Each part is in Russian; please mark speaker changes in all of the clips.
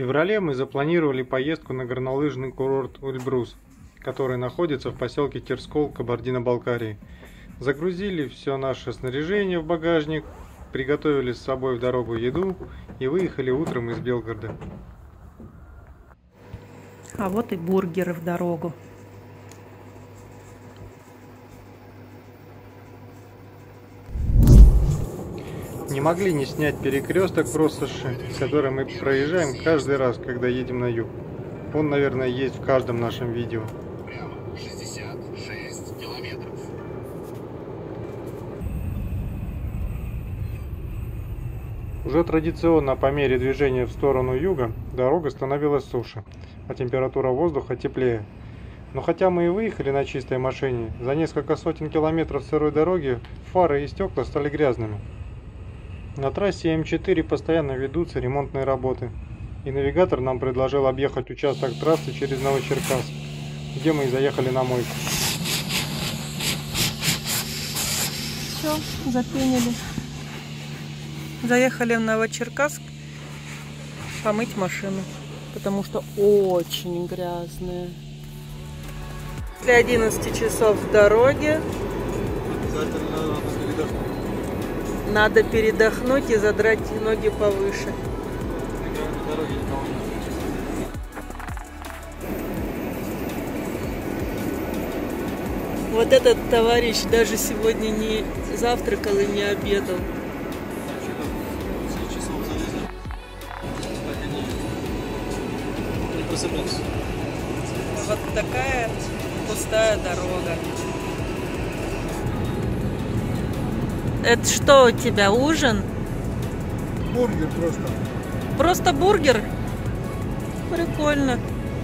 Speaker 1: феврале мы запланировали поездку на горнолыжный курорт Эльбрус, который находится в поселке Терскол, Кабардино-Балкарии. Загрузили все наше снаряжение в багажник, приготовили с собой в дорогу еду и выехали утром из Белгорода.
Speaker 2: А вот и бургеры в дорогу.
Speaker 1: Не могли не снять перекресток в Россоши, который мы проезжаем каждый раз, когда едем на юг. Он, наверное, есть в каждом нашем видео.
Speaker 3: Прямо 66 километров.
Speaker 1: Уже традиционно по мере движения в сторону юга дорога становилась суше, а температура воздуха теплее. Но хотя мы и выехали на чистой машине, за несколько сотен километров сырой дороги фары и стекла стали грязными. На трассе М4 постоянно ведутся ремонтные работы, и навигатор нам предложил объехать участок трассы через Новочеркасск, где мы и заехали на мойку.
Speaker 2: Все, запенили. Заехали в Новочеркасск помыть машину, потому что очень грязная. Для 11 часов в дороге. Надо передохнуть и задрать ноги повыше. Вот этот товарищ даже сегодня не завтракал и не обедал. Вот такая пустая дорога. Это что у тебя, ужин?
Speaker 4: Бургер просто.
Speaker 2: Просто бургер? Прикольно.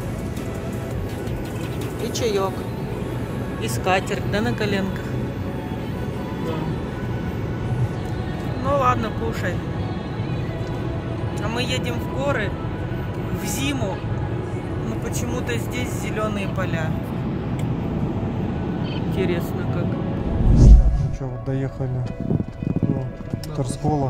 Speaker 2: И чаек. И скатерть, да, на коленках?
Speaker 4: Да.
Speaker 2: Ну ладно, кушай. А мы едем в горы в зиму. Но почему-то здесь зеленые поля. Интересно как.
Speaker 1: Ну что, вот доехали до Терскола.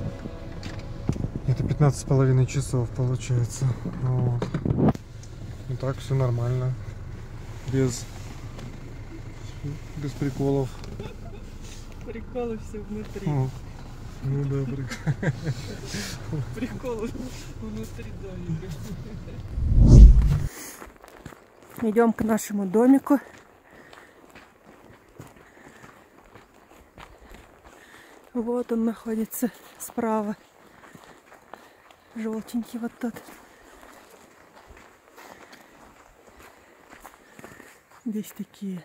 Speaker 1: Это 15,5 часов получается. Вот. И так все нормально. Без приколов.
Speaker 2: Приколы все внутри.
Speaker 1: Ну да,
Speaker 2: Приколы внутри домика. Идем к нашему домику. Вот он находится справа. Желтенький вот тот. Здесь такие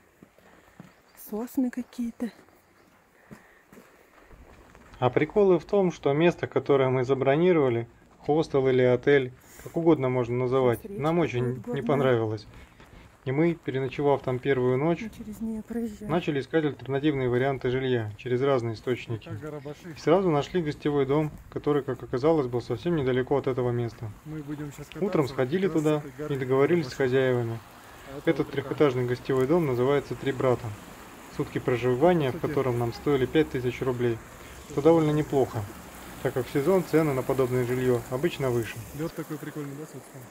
Speaker 2: сосны какие-то.
Speaker 1: А приколы в том, что место, которое мы забронировали, хостел или отель, как угодно можно называть, нам очень не понравилось. И мы, переночевав там первую ночь, начали искать альтернативные варианты жилья через разные источники. И сразу нашли гостевой дом, который, как оказалось, был совсем недалеко от этого места. Утром сходили туда и договорились с хозяевами. Этот трехэтажный гостевой дом называется «Три брата». Сутки проживания, в котором нам стоили 5000 рублей. Это довольно неплохо, так как в сезон цены на подобное жилье обычно выше.
Speaker 4: Лед такой прикольный, да, собственно?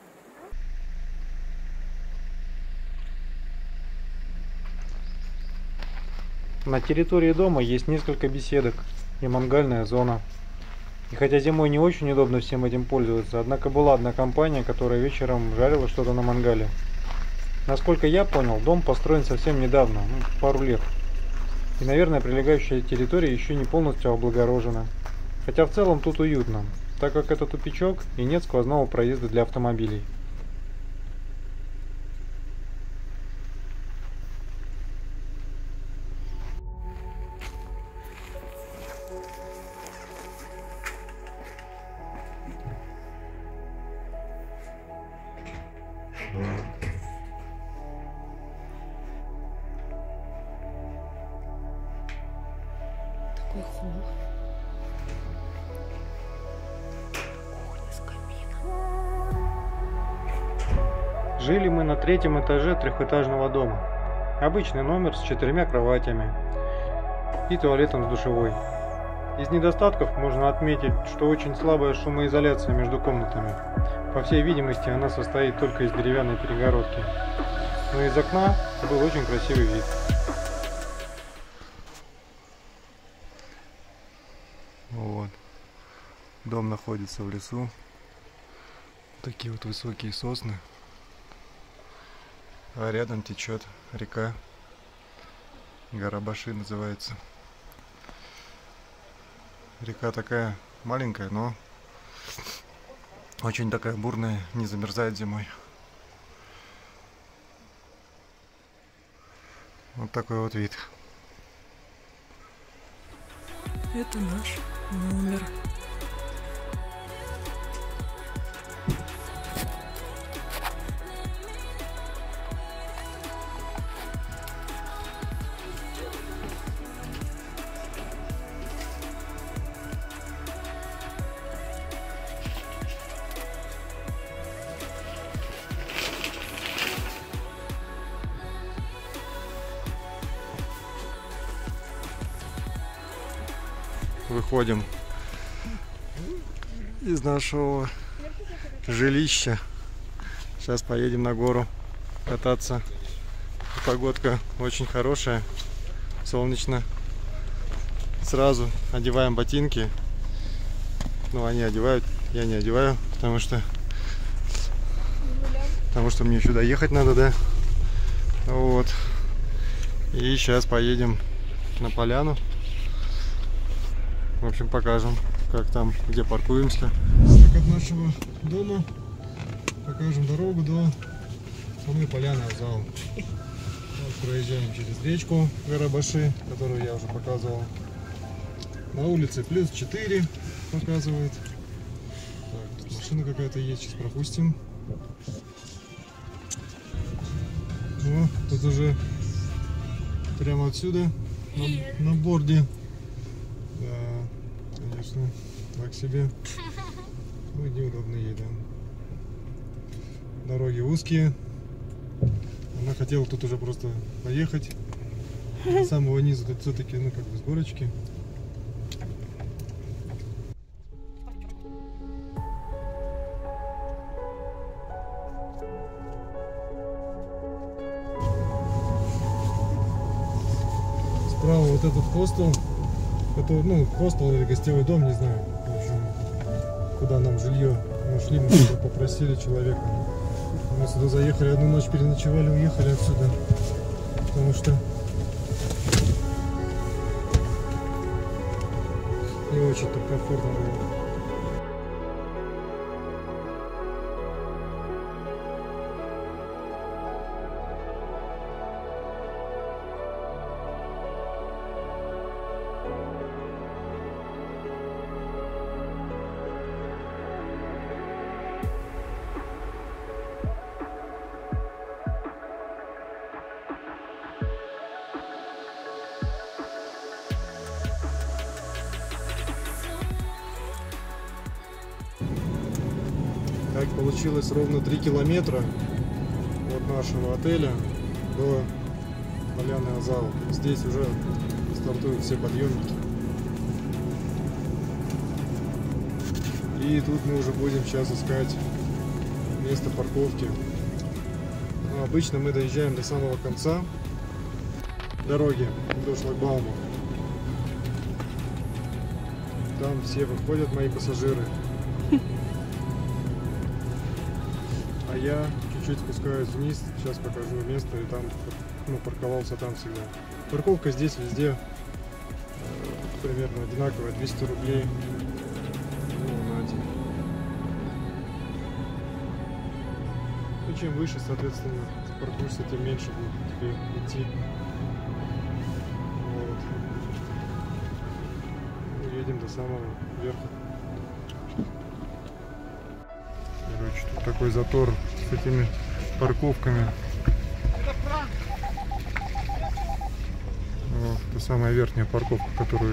Speaker 1: На территории дома есть несколько беседок и мангальная зона. И хотя зимой не очень удобно всем этим пользоваться, однако была одна компания, которая вечером жарила что-то на мангале. Насколько я понял, дом построен совсем недавно, пару лет. И, наверное, прилегающая территория еще не полностью облагорожена. Хотя в целом тут уютно, так как это тупичок и нет сквозного проезда для автомобилей.
Speaker 2: Такой холл. Кухня с камином.
Speaker 1: Жили мы на 3-м этаже трехэтажного дома. Обычный номер с 4 кроватями и туалетом с душевой. Из недостатков можно отметить, что очень слабая шумоизоляция между комнатами. По всей видимости, она состоит только из деревянной перегородки. Но из окна был очень красивый вид. Вот. Дом находится в лесу. Такие вот высокие сосны. А рядом течет река. Гарабаши называется. Река такая маленькая, но очень такая бурная, не замерзает зимой. Вот такой вот вид.
Speaker 2: Это наш номер.
Speaker 1: Выходим из нашего жилища. Сейчас поедем на гору кататься. Погодка очень хорошая, солнечно. Сразу одеваем ботинки. Ну, они одевают, я не одеваю, потому что мне еще доехать надо, да. Вот. И сейчас поедем на поляну. В общем, покажем, как там, где паркуемся. Так, от нашего дома покажем дорогу до самой поляны Азал. Вот, проезжаем через речку Гарабаши, которую я уже показывал. На улице +4 показывает. Так, тут машина какая-то есть, сейчас пропустим. О, тут уже прямо отсюда, на борде. Да, конечно, так себе. Ну, неудобно ей, да. Дороги узкие. Она хотела тут уже просто поехать. До самого низа тут все-таки, ну, как бы с горочки. Справа вот этот хостел, который, ну, хостел или гостевой дом, не знаю, в общем, куда нам жилье. Мы шли, мы попросили человека. Мы сюда заехали, одну ночь переночевали, уехали отсюда, потому что не очень-то комфортно было. Так получилось ровно 3 километра от нашего отеля до поляны Азал. Здесь уже стартуют все подъемники. И тут мы уже будем сейчас искать место парковки. Но обычно мы доезжаем до самого конца дороги, до шлагбаума. Там все выходят мои пассажиры. А я чуть-чуть спускаюсь вниз, сейчас покажу место, и там, ну, парковался там всегда. Парковка здесь везде примерно одинаковая, 200 рублей. Ну, на день. Ну, чем выше, соответственно, паркуешься, тем меньше будет тебе идти. Вот. Мы едем до самого верха. Короче, тут такой затор с этими парковками. Вот, это самая верхняя парковка, которую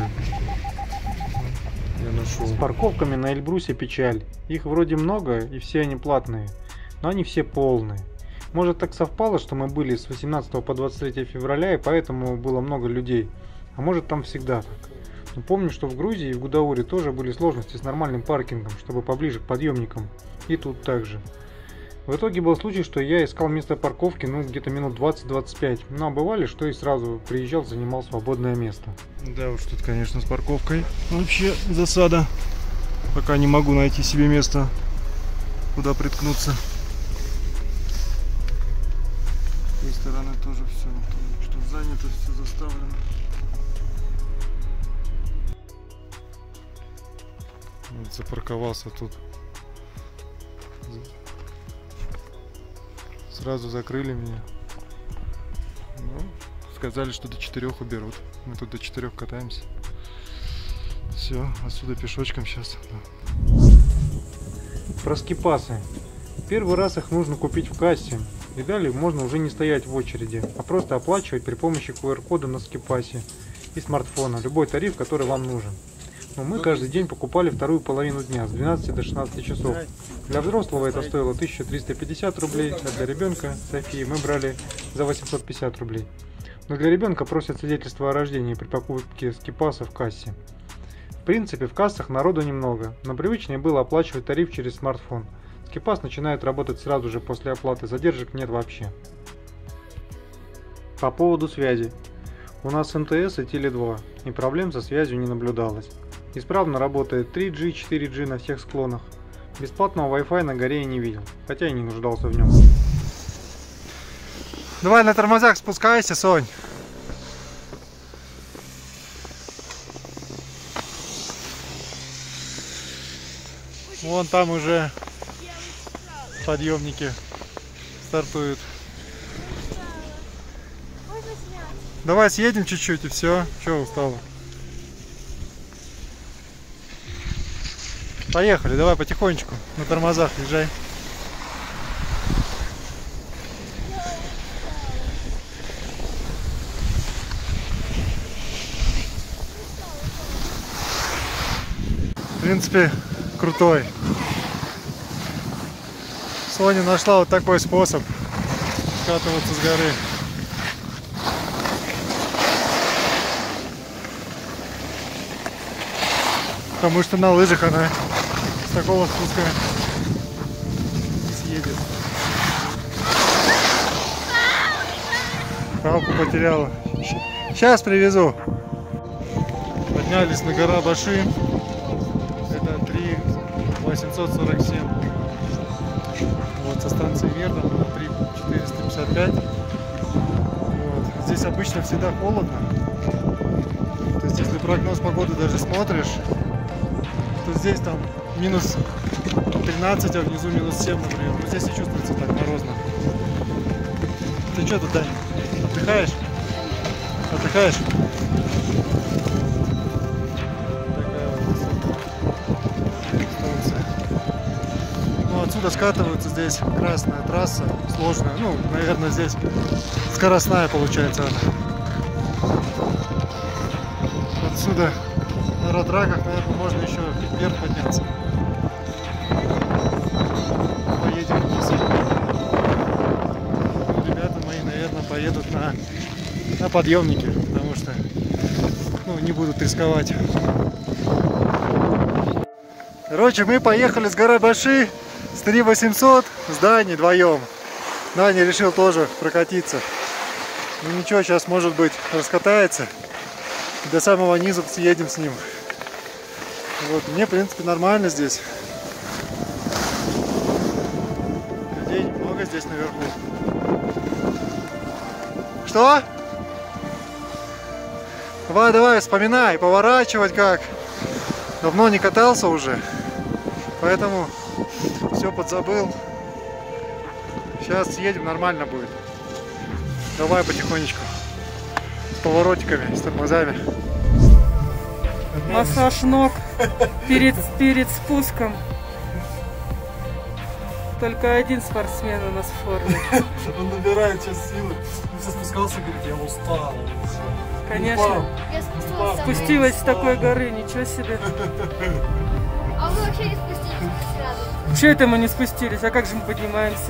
Speaker 1: я нашел. С парковками на Эльбрусе печаль. Их вроде много, и все они платные, но они все полные. Может, так совпало, что мы были с 18 по 23 февраля, и поэтому было много людей. А может, там всегда так. Но помню, что в Грузии и в Гудауре тоже были сложности с нормальным паркингом, чтобы поближе к подъемникам. И тут также. В итоге был случай, что я искал место парковки, где-то минут 20-25. Но бывали, что и сразу приезжал, занимал свободное место.
Speaker 5: Да уж, тут, конечно, с парковкой вообще засада. Пока не могу найти себе место, куда приткнуться. С той стороны тоже все, что занято, все заставлено. Вот запарковался тут. Сразу закрыли меня. Ну, сказали, что до 4 уберут. Мы тут до 4 катаемся. Все, отсюда пешочком сейчас.
Speaker 1: Про скипасы. Первый раз их нужно купить в кассе. И далее можно уже не стоять в очереди, а просто оплачивать при помощи QR-кода на скипасе и смартфона. Любой тариф, который вам нужен. Но мы каждый день покупали вторую половину дня, с 12 до 16 часов. Для взрослого это стоило 1350 рублей, а для ребенка, Софии, мы брали за 850 рублей. Но для ребенка просят свидетельство о рождении при покупке скипаса в кассе. В принципе, в кассах народу немного, но привычнее было оплачивать тариф через смартфон. Скипас начинает работать сразу же после оплаты, задержек нет вообще. По поводу связи. У нас МТС и Теле2, и проблем со связью не наблюдалось. Исправно работает 3G, 4G на всех склонах. Бесплатного Wi-Fi на горе я не видел, хотя и не нуждался в нем.
Speaker 5: Давай на тормозах спускайся, Сонь. Вон там уже подъемники стартуют. Давай съедем чуть-чуть и все. Чего устала? Поехали, давай потихонечку, на тормозах езжай. В принципе, крутой. Соня нашла вот такой способ скатываться с горы. Потому что на лыжах она с такого спуска не съедет. Палку потеряла. Сейчас привезу. Поднялись на гора Баши. Это 3847. Вот со станции Верда на 3455. Вот. Здесь обычно всегда холодно. То есть если прогноз погоды даже смотришь, то здесь там минус 13, а внизу минус 7, например. Но здесь и чувствуется так морозно. Ты что тут, Дань? Отдыхаешь? Отдыхаешь? Такая вот станция. Ну, отсюда скатываются, здесь красная трасса, сложная. Ну, наверное, здесь скоростная получается она. Отсюда на родраках, наверное, можно еще вверх подняться. Поедем вниз. Ребята мои, наверное, поедут на подъемнике, потому что не будут рисковать. Короче, мы поехали с горы Баши с 3800 с Даней вдвоем. Даня решил тоже прокатиться. Ну ничего, сейчас, может быть, раскатается. До самого низа съедем с ним. Вот, мне, в принципе, нормально здесь. Людей много здесь наверху. Что? Давай, давай, вспоминай, поворачивать как. Давно не катался уже, поэтому все подзабыл. Сейчас съедем, нормально будет. Давай потихонечку. С поворотиками, с тормозами.
Speaker 2: Массаж ног перед спуском. Только один спортсмен у нас в форме.
Speaker 5: Он набирает сейчас силы. Все спускался, говорит, я устал.
Speaker 2: Конечно. Спустилась с такой горы, ничего себе.
Speaker 6: А мы вообще не спустились сразу.
Speaker 2: Че это мы не спустились? А как же мы поднимаемся?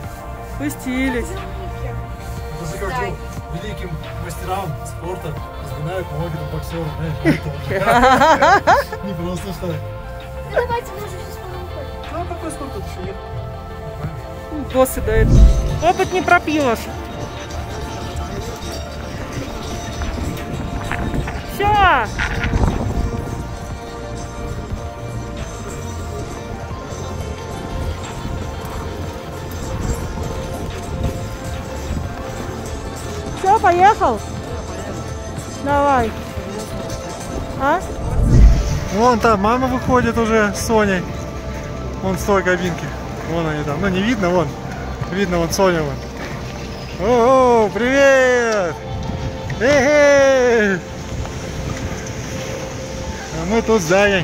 Speaker 2: Спустились.
Speaker 5: Это же как великим мастерам спорта Разминают ноги у боксера, не просто что.
Speaker 6: Ну, давайте, мы уже сейчас выходим.
Speaker 5: Ну, а какой сколько еще нет?
Speaker 2: Боссы дают. Опыт не пропьешь. Все. Все, поехал? Давай. А?
Speaker 5: Вон там мама выходит уже с Соней. Вон с той кабинки. Вон они там. Ну не видно, вон. Видно, вон Соня вон. О, привет! Эй! А мы тут с Даней.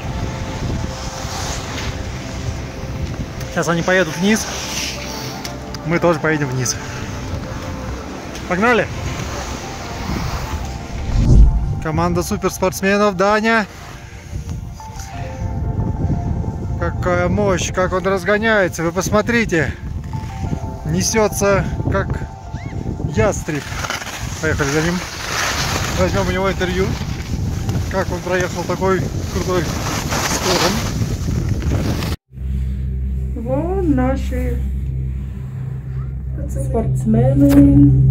Speaker 5: Сейчас они поедут вниз. Мы тоже поедем вниз. Погнали! Команда суперспортсменов Даня. Какая мощь, как он разгоняется. Вы посмотрите. Несется как ястреб. Поехали за ним. Возьмем у него интервью. Как он проехал такой крутой склон.
Speaker 2: Вон наши спортсмены.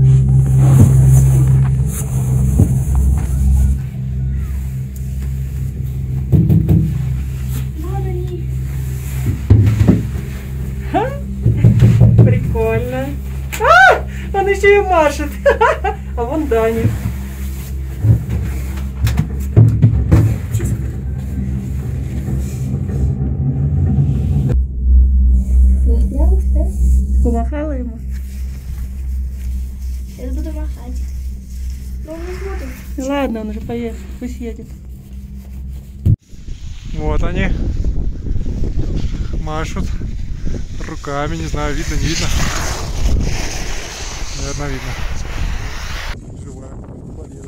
Speaker 2: Прикольно. Он еще и машет. А вон Даня. Помахала ему?
Speaker 6: Я буду махать. Но он не смотрит.
Speaker 2: Ладно, он уже поехал. Пусть едет.
Speaker 5: Вот они. Машут руками, не знаю, видно, не видно. Наверное, видно. Живая победа.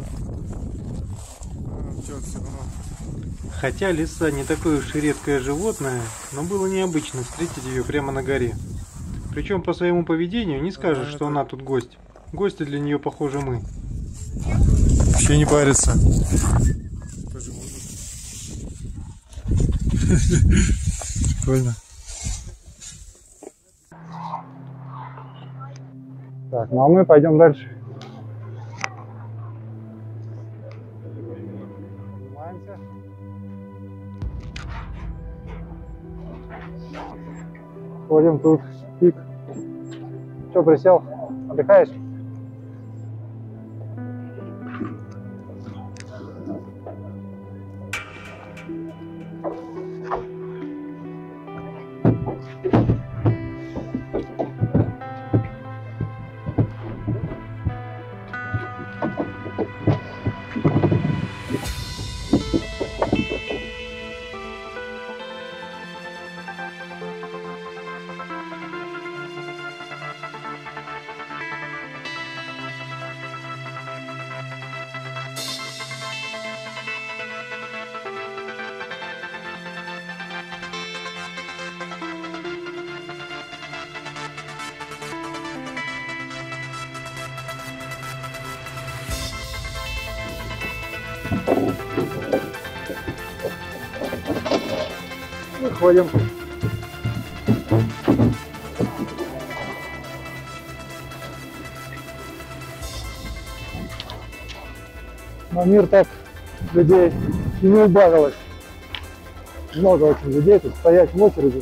Speaker 5: Все равно.
Speaker 1: Хотя лиса не такое уж и редкое животное, но было необычно встретить ее прямо на горе. Причем по своему поведению не скажешь, что она тут гость. Гости для нее, похоже, мы.
Speaker 5: Вообще не парится. Прикольно. Так, ну а мы пойдем дальше. Ходим тут, пик. Че, присел? Отдыхаешь? Выходим. Но мир так людей и не убавилось. Много очень людей тут стоять в очереди.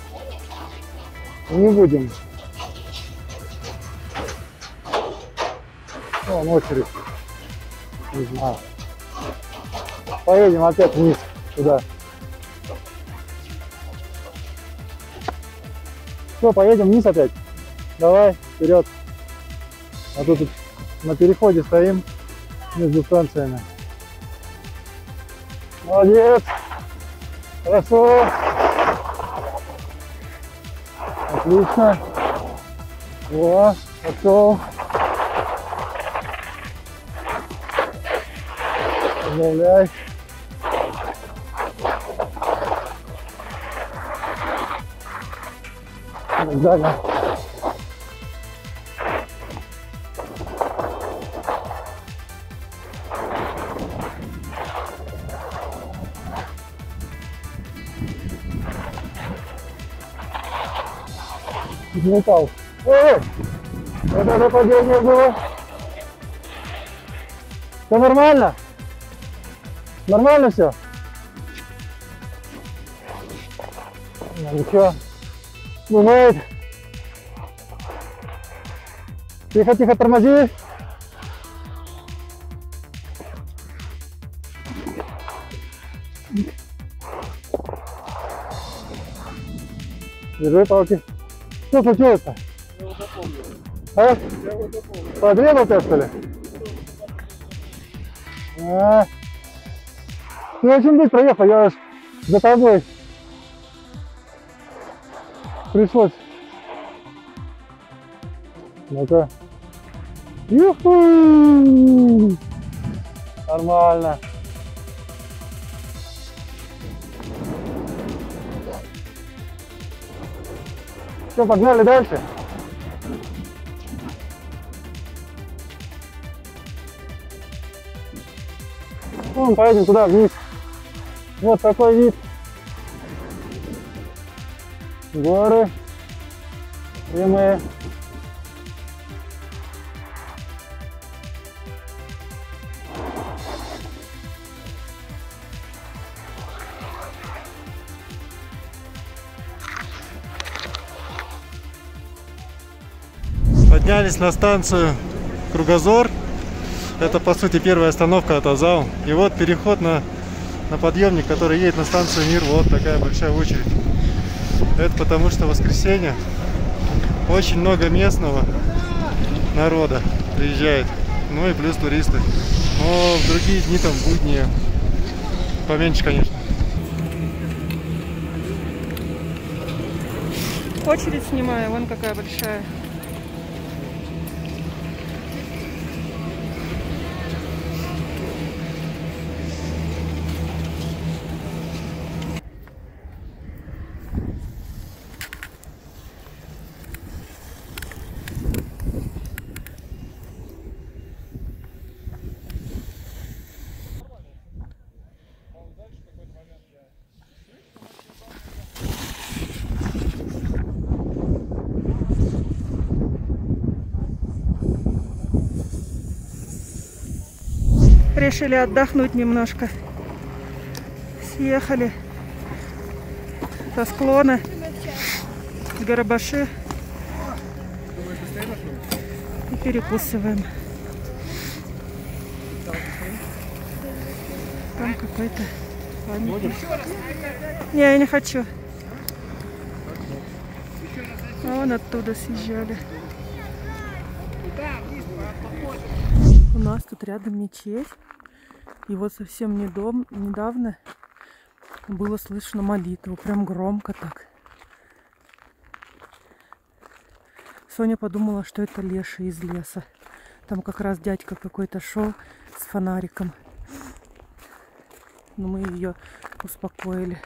Speaker 5: Не будем. Вон очередь. Не знаю. Поедем опять вниз туда. Все, поедем вниз опять. Давай, вперед. А тут на переходе стоим между станциями. Молодец. Хорошо. Отлично. О, пошел. Добавляй. Да. Взлетал. Ой! Это же падение было. Все нормально? Нормально все? Ну ничего. Бывает. Тихо, тихо, тормози. Держи палки. Что случилось-то? А? Подрезал тебя, что ли? Ты очень быстро ехал, я аж за тобой. Пришлось. Ну-ка. Юху! Нормально. Все, погнали дальше. Вон, поедем туда, вниз. Вот такой вид. Горы. Прямые.
Speaker 1: Поднялись на станцию Кругозор. Это, по сути, первая остановка от Азау. И вот переход на подъемник, который едет на станцию Мир. Вот такая большая очередь. Это потому что воскресенье. Очень много местного народа приезжает. Ну и плюс туристы. Но в другие дни там будни поменьше, конечно.
Speaker 2: Очередь снимаю, вон какая большая. Решили отдохнуть немножко. Съехали со склона с Гарабаши и перекусываем. Там какой-то памятник. Не, я не хочу. А вон оттуда съезжали. У нас тут рядом мечеть. И вот совсем недавно было слышно молитву. Прям громко так. Соня подумала, что это леший из леса. Там как раз дядька какой-то шел с фонариком. Но мы ее успокоили.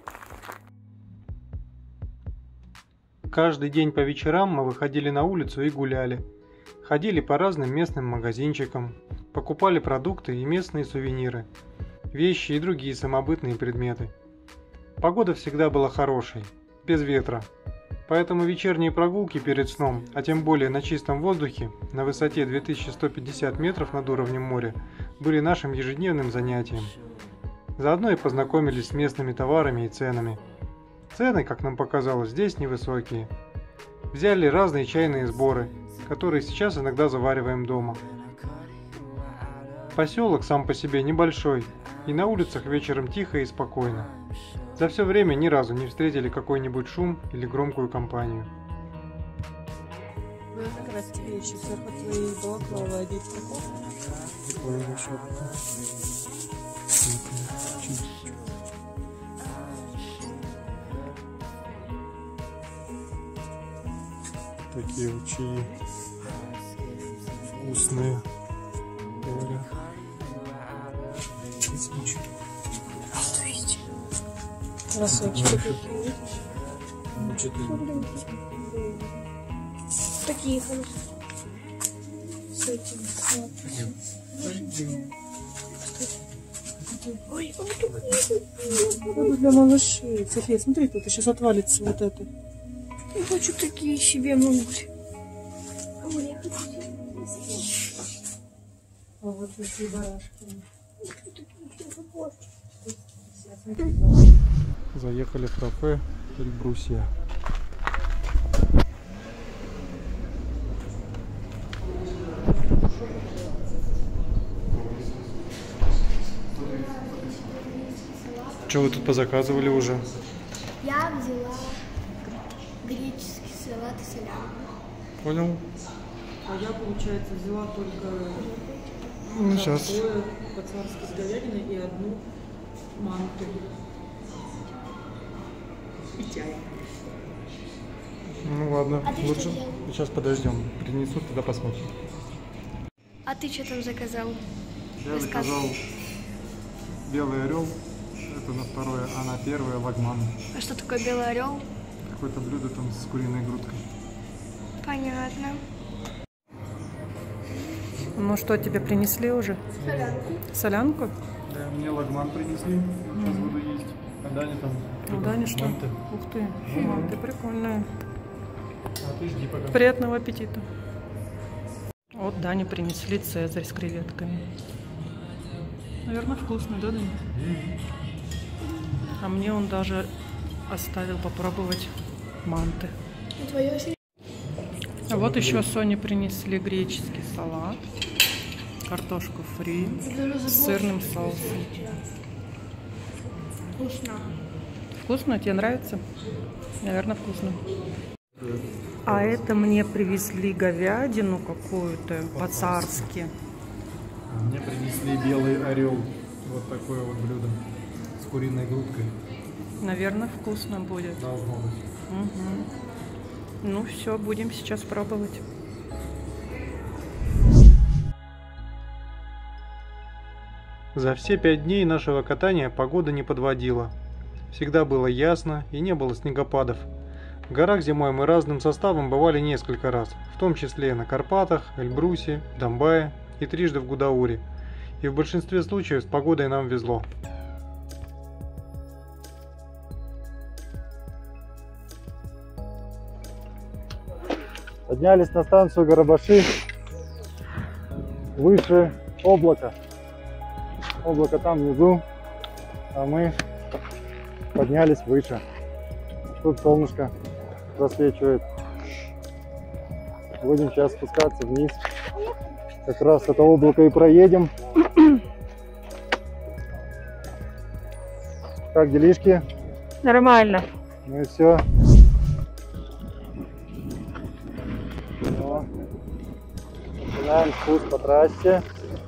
Speaker 1: Каждый день по вечерам мы выходили на улицу и гуляли. Ходили по разным местным магазинчикам, покупали продукты и местные сувениры, вещи и другие самобытные предметы. Погода всегда была хорошей, без ветра, поэтому вечерние прогулки перед сном, а тем более на чистом воздухе, на высоте 2150 метров над уровнем моря, были нашим ежедневным занятием. Заодно и познакомились с местными товарами и ценами. Цены, как нам показалось, здесь невысокие. Взяли разные чайные сборы, которые сейчас иногда завариваем дома. Поселок сам по себе небольшой, и на улицах вечером тихо и спокойно. За все время ни разу не встретили какой-нибудь шум или громкую компанию.
Speaker 2: Как раз тебе еще сверху твоей балаклавы одеть такого.
Speaker 1: Такие вот чаи вкусные, говорят.
Speaker 2: Красавчики какие, видишь?
Speaker 6: Такие хорошие. С этим. Ой,
Speaker 2: Это для малышей. София, смотри, тут сейчас отвалится вот это.
Speaker 6: Я хочу такие себе могут.
Speaker 2: А вот такие барашки.
Speaker 1: Заехали в кафе Эльбрусия. Что вы тут позаказывали уже?
Speaker 6: Я взяла греческий салат и солянку.
Speaker 1: Понял?
Speaker 2: А я, получается, взяла только
Speaker 1: Ну, сейчас.
Speaker 2: жаркое по-царски с говядиной и одну манту. И чай.
Speaker 1: Ну ладно,
Speaker 6: А ты что
Speaker 1: лучше.
Speaker 6: делал?
Speaker 1: Сейчас подождем. Принесут, тогда посмотрим.
Speaker 6: А ты что там заказал?
Speaker 1: Я
Speaker 6: Рассказывай.
Speaker 1: заказал белый орел. Это на второе, а на первое лагман.
Speaker 6: А что такое белый орел?
Speaker 1: Какое-то блюдо там с куриной грудкой.
Speaker 6: Понятно.
Speaker 2: Ну что, тебе принесли уже?
Speaker 6: Солянку.
Speaker 2: Солянку?
Speaker 1: Да, мне лагман принесли. Сейчас буду есть. А Даня там.
Speaker 2: Ну, Даня что?
Speaker 1: манты.
Speaker 2: Ух ты, манты прикольная.
Speaker 1: А ты жди пока.
Speaker 2: Приятного аппетита. Вот Дане принесли цезарь с креветками. Наверное, вкусно, да, Даня? А мне он даже оставил попробовать манты.
Speaker 6: И твое очередь?
Speaker 2: А вот еще Соне принесли греческий салат, картошку фри с сырным соусом.
Speaker 6: Вкусно.
Speaker 2: Вкусно? Тебе нравится? Наверное, вкусно. А это мне привезли говядину какую-то по-царски.
Speaker 1: Мне принесли белый орел. Вот такое вот блюдо. С куриной грудкой.
Speaker 2: Наверное, вкусно будет.
Speaker 1: Должно быть.
Speaker 2: Угу. Ну все, будем сейчас пробовать.
Speaker 1: За все 5 дней нашего катания погода не подводила. Всегда было ясно и не было снегопадов. В горах зимой мы разным составом бывали несколько раз, в том числе на Карпатах, Эльбрусе, Домбае и трижды в Гудауре. И в большинстве случаев с погодой нам везло.
Speaker 5: Поднялись на станцию Гарабаши, выше облака. Облако там внизу, а мы поднялись выше. Тут солнышко просвечивает. Будем сейчас спускаться вниз. Как раз это облако и проедем. Как делишки?
Speaker 2: Нормально.
Speaker 5: Ну и все. Начинаем спуск по трассе.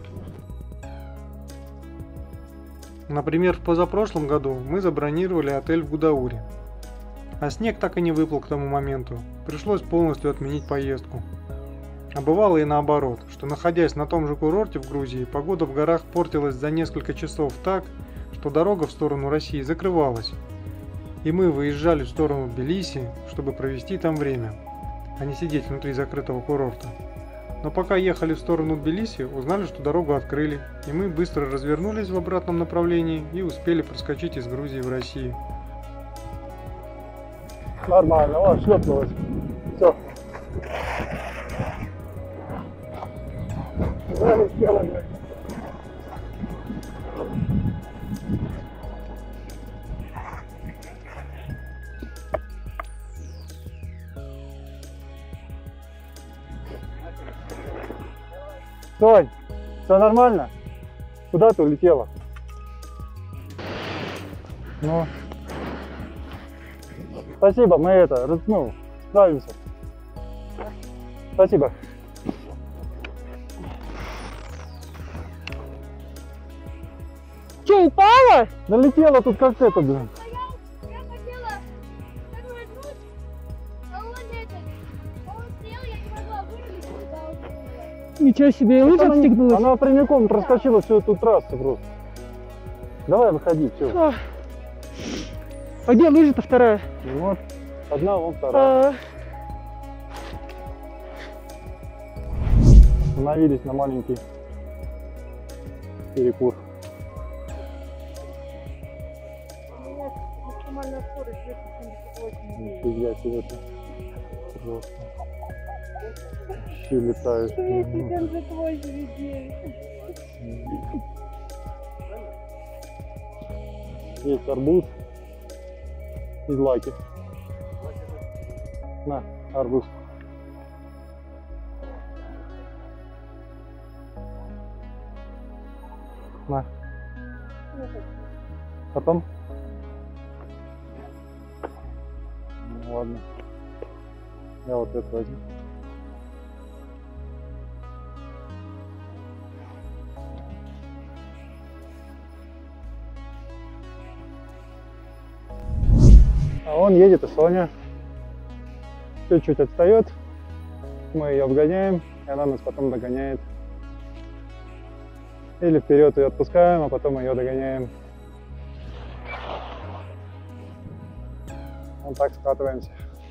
Speaker 1: Например, в позапрошлом году мы забронировали отель в Гудауре. А снег так и не выпал к тому моменту. Пришлось полностью отменить поездку. А бывало и наоборот, что находясь на том же курорте в Грузии, погода в горах портилась за несколько часов так, что дорога в сторону России закрывалась. И мы выезжали в сторону Тбилиси, чтобы провести там время, а не сидеть внутри закрытого курорта. Но пока ехали в сторону Тбилиси, узнали, что дорогу открыли, и мы быстро развернулись в обратном направлении и успели проскочить из Грузии в Россию.
Speaker 5: Нормально, вот, шлепнулось. Все. Сонь, все нормально? Куда ты улетела? Ну, спасибо, мы это, ну, справимся. Спасибо.
Speaker 2: Че, упала?
Speaker 5: Налетела тут как это, блин.
Speaker 6: Я хотела развернуть, а он стоял, я не могла вырулить туда.
Speaker 2: Ничего себе, и лыжа отстегнулась.
Speaker 5: Она прямиком проскочила всю эту трассу просто. Давай выходи, все.
Speaker 2: А где лыжа-то вторая?
Speaker 5: Вот, одна, вон вторая. Остановились на маленький перекур. Нифига себе. Просто. Вообще летают. Есть арбуз из лаки. На, арбуз. На. Потом? Ну, ладно. Я вот это возьму. А он едет, и Соня чуть-чуть отстает. Мы ее обгоняем, и она нас потом догоняет. Или вперед ее отпускаем, а потом ее догоняем. Вот так скатываемся.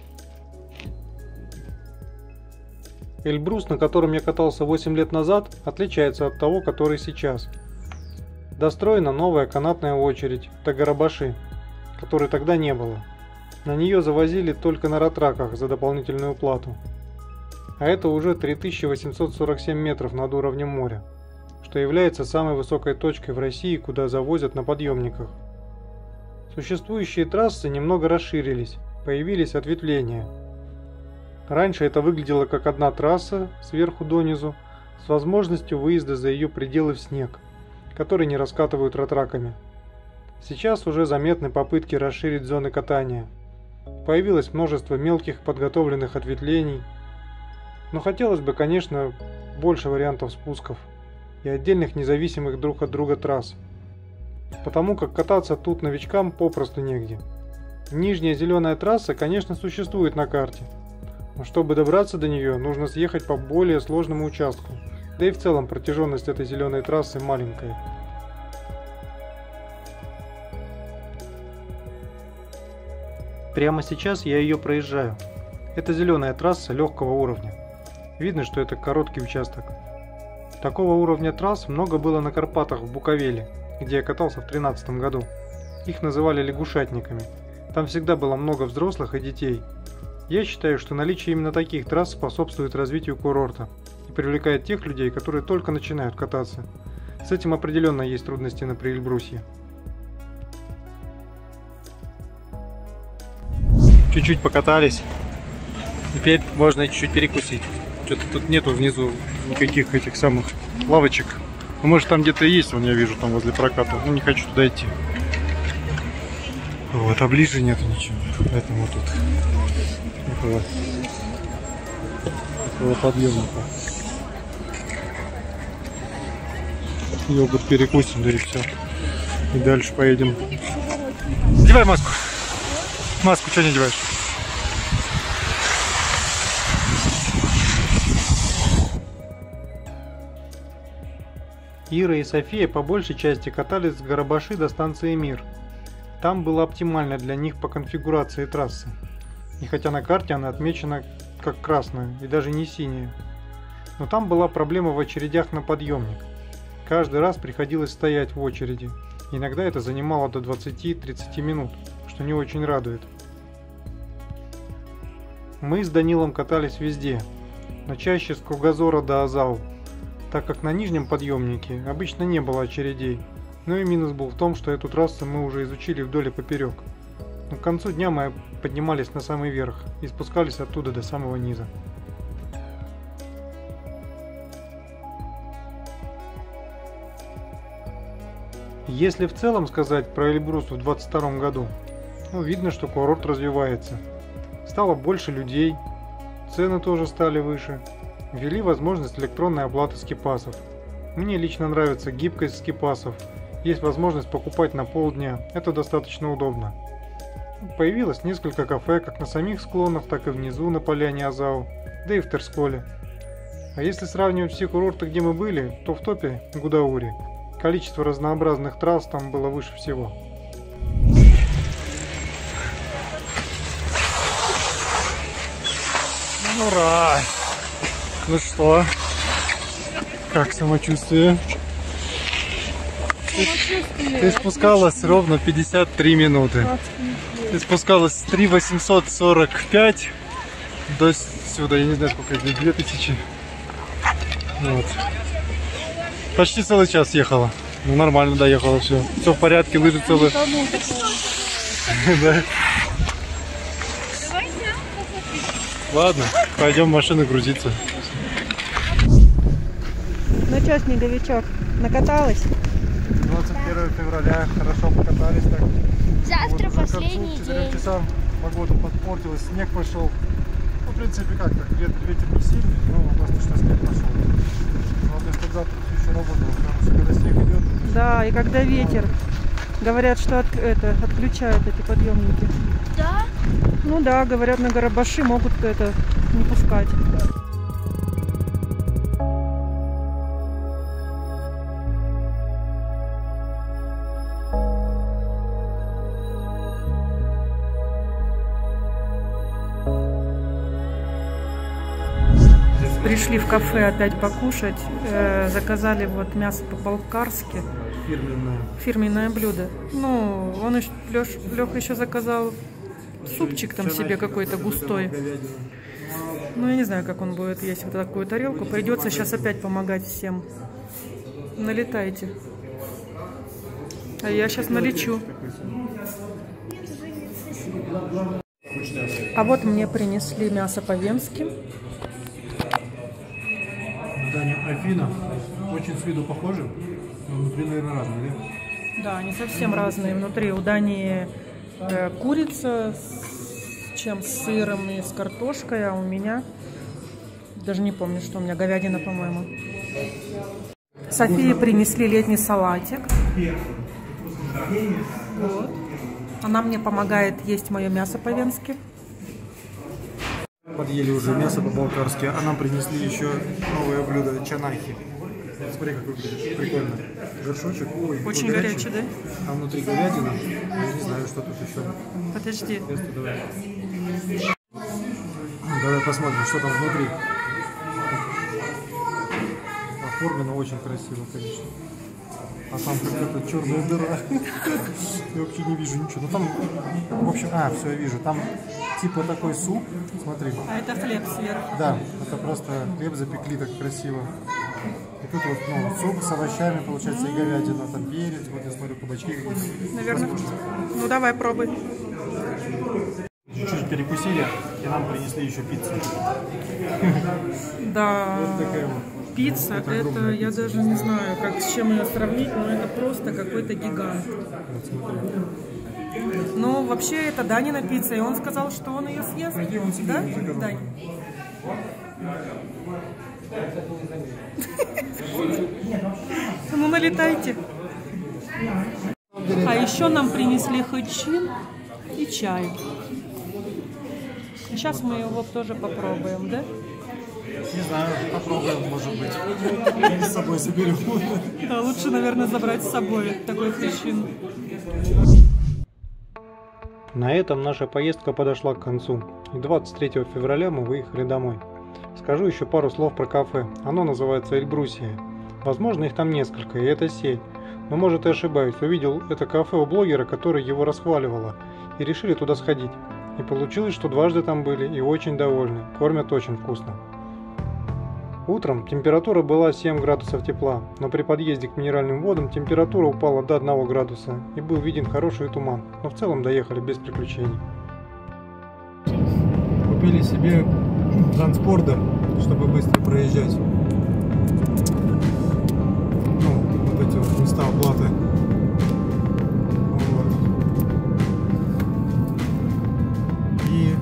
Speaker 1: Эльбрус, на котором я катался 8 лет назад, отличается от того, который сейчас. Достроена новая канатная очередь Тагарабаши, которой тогда не было. На нее завозили только на ратраках за дополнительную плату. А это уже 3847 метров над уровнем моря, что является самой высокой точкой в России, куда завозят на подъемниках. Существующие трассы немного расширились, появились ответвления. Раньше это выглядело как одна трасса сверху донизу с возможностью выезда за ее пределы в снег, который не раскатывают ратраками. Сейчас уже заметны попытки расширить зоны катания. Появилось множество мелких подготовленных ответвлений, но хотелось бы, конечно, больше вариантов спусков и отдельных независимых друг от друга трасс, потому как кататься тут новичкам попросту негде. Нижняя зеленая трасса, конечно, существует на карте, но чтобы добраться до нее, нужно съехать по более сложному участку, да и в целом протяженность этой зеленой трассы маленькая. Прямо сейчас я ее проезжаю. Это зеленая трасса легкого уровня. Видно, что это короткий участок. Такого уровня трасс много было на Карпатах в Буковеле, где я катался в 2013 году. Их называли лягушатниками. Там всегда было много взрослых и детей. Я считаю, что наличие именно таких трасс способствует развитию курорта и привлекает тех людей, которые только начинают кататься. С этим определенно есть трудности на Приэльбрусье. Чуть-чуть покатались. Теперь можно чуть-чуть перекусить. Что-то тут нету внизу никаких этих самых лавочек. Ну, может, там где-то есть, вон я вижу, там возле проката. Но не хочу туда идти. Вот, а ближе нету ничего. Поэтому тут такого подъемника. Йогурт перекусим, да и все. И дальше поедем. Одевай маску. Маску что не одеваешь? Ира и София по большей части катались с Гарабаши до станции Мир. Там было оптимально для них по конфигурации трассы. И хотя на карте она отмечена как красная и даже не синяя. Но там была проблема в очередях на подъемник. Каждый раз приходилось стоять в очереди. Иногда это занимало до 20-30 минут, что не очень радует. Мы с Данилом катались везде, но чаще с Кругозора до Азау, так как на нижнем подъемнике обычно не было очередей. Ну и минус был в том, что эту трассу мы уже изучили вдоль и поперек. Но к концу дня мы поднимались на самый верх и спускались оттуда до самого низа. Если в целом сказать про Эльбрус в 2022 году, видно, что курорт развивается. Стало больше людей, цены тоже стали выше, ввели возможность электронной оплаты скипасов. Мне лично нравится гибкость скипасов, есть возможность покупать на полдня, это достаточно удобно. Появилось несколько кафе как на самих склонах, так и внизу на поляне Азау, да и в Терсколе. А если сравнивать все курорты, где мы были, то в топе Гудаури. Количество разнообразных трасс там было выше всего. Ура! Ну что? Как самочувствие? Ты спускалась ровно 53 минуты. Ты спускалась с 3845
Speaker 5: до сюда, я не знаю сколько это, 2000. Вот. Почти целый час ехала. Ну нормально доехала, все. Все в порядке, лыжи целые. Да. Ладно, пойдем в машину грузиться.
Speaker 2: Ну что, снеговичок, накаталась?
Speaker 5: 21 февраля, хорошо покатались так.
Speaker 6: Завтра
Speaker 5: Вот,
Speaker 6: последний
Speaker 5: к 4
Speaker 6: день.
Speaker 5: часам погода подпортилась, снег пошел. Ну, в принципе, как так, ветер не сильный, но просто что снег пошел. Главное, чтобы завтра все еще работало, потому что когда снег идет...
Speaker 2: Да, и когда ветер. Говорят, что отключают эти подъемники.
Speaker 6: Да?
Speaker 2: Ну да, говорят, на Горобаши могут это не пускать. Пришли в кафе опять покушать, заказали вот мясо по-балкарски. Фирменное блюдо. Ну, Леха еще заказал супчик там себе какой-то густой. Ну, я не знаю, как он будет есть вот такую тарелку. Придется сейчас опять помогать всем. Налетайте. А я сейчас налечу. А вот мне принесли мясо по-венски.
Speaker 5: Даня, Афина, очень с виду похожи, но внутри, наверное, разные, да?
Speaker 2: Да, они совсем разные. Внутри у Дани курица с сыром и с картошкой, а у меня, даже не помню, что у меня, говядина, по-моему. Софии принесли летний салатик. Вот. Она мне помогает есть мое мясо по-венски.
Speaker 5: Подъели уже мясо по-балкарски, а нам принесли еще новое блюдо чанахи. Смотри, как выглядит, прикольно. Горшочек, ой,
Speaker 2: Очень горячий, да?
Speaker 5: А внутри говядина, я не знаю, что тут еще.
Speaker 2: Подожди.
Speaker 5: Давай. Давай посмотрим, что там внутри. Оформлено очень красиво, конечно. А там какая-то черная дыра. Я вообще не вижу ничего. Ну там, в общем, все, я вижу. Там типа такой суп, смотри.
Speaker 2: А это хлеб сверху.
Speaker 5: Да, это просто хлеб запекли так красиво. И тут вот суп с овощами, получается, и говядина, там перец, вот я смотрю, кабачки какие-то.
Speaker 2: Наверное. Ну давай, пробуй.
Speaker 5: Чуть-чуть перекусили, и нам принесли еще пиццу.
Speaker 2: Да.
Speaker 5: Вот такая вот.
Speaker 2: Пицца, это я даже не знаю, как с чем ее сравнить, но это просто какой-то гигант.
Speaker 5: Вот смотри.
Speaker 2: Ну, вообще, это Данина пицца, и он сказал, что он ее съест.
Speaker 5: Пойди, он себе
Speaker 2: Да?
Speaker 5: заказал.
Speaker 2: Дань. Ну, налетайте. А еще нам принесли хэчин и чай. Сейчас мы его тоже попробуем, да?
Speaker 5: Не знаю, попробуем, может быть. Или с собой заберем.
Speaker 2: Да, лучше, наверное, забрать с собой такой хэчин.
Speaker 1: На этом наша поездка подошла к концу, и 23 февраля мы выехали домой. Скажу еще пару слов про кафе. Оно называется Эльбрусия. Возможно, их там несколько, и это сеть. Но может и ошибаюсь. Увидел это кафе у блогера, который его расхваливала, и решили туда сходить. И получилось, что дважды там были и очень довольны. Кормят очень вкусно. Утром температура была 7 градусов тепла, но при подъезде к минеральным водам температура упала до 1 градуса и был виден хороший туман, но в целом доехали без приключений.
Speaker 5: Купили себе транспордер, чтобы быстро проезжать. Ну, вот эти вот места оплаты. Вот. И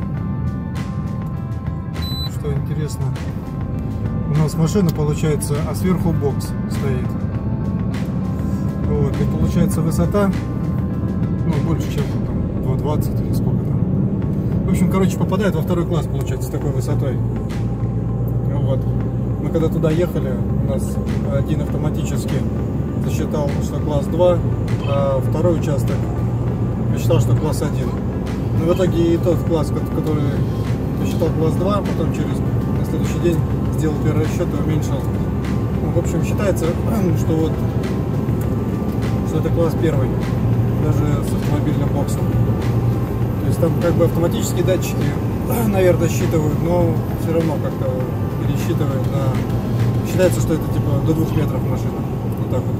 Speaker 5: что интересно, у нас машина получается, а сверху бокс стоит. Вот, и получается высота, ну, больше, чем там 2,20 или сколько там. В общем, короче, попадает во второй класс, получается, с такой высотой. Вот. Мы когда туда ехали, у нас один автоматически засчитал, что класс 2, а второй участок посчитал, что класс 1. Но в итоге и тот класс, который посчитал класс 2, потом на следующий день сделал первый расчет и уменьшил. Ну, в общем, считается, что это класс 1, даже с автомобильным боксом. То есть там как бы автоматические датчики
Speaker 4: наверное, считывают, но все равно как-то пересчитывают на... Считается, что это типа до 2 метров машина. Вот так вот.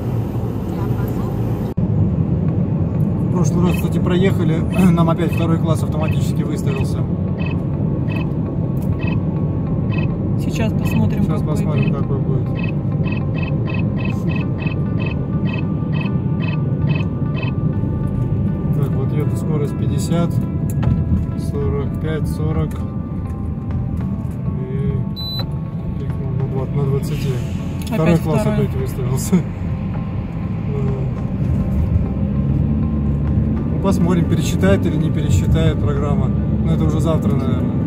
Speaker 4: В прошлый раз, кстати, проехали, нам опять 2 класс автоматически выставился.
Speaker 2: Сейчас посмотрим,
Speaker 4: Сейчас
Speaker 2: какой
Speaker 4: посмотрим,
Speaker 2: будет.
Speaker 4: какой будет. Так, вот еду скорость 50, 45, 40 и на 20. Второй класс
Speaker 2: второй.
Speaker 4: опять выставился. Ну, посмотрим, пересчитает или не пересчитает программа. Но это уже завтра, наверное.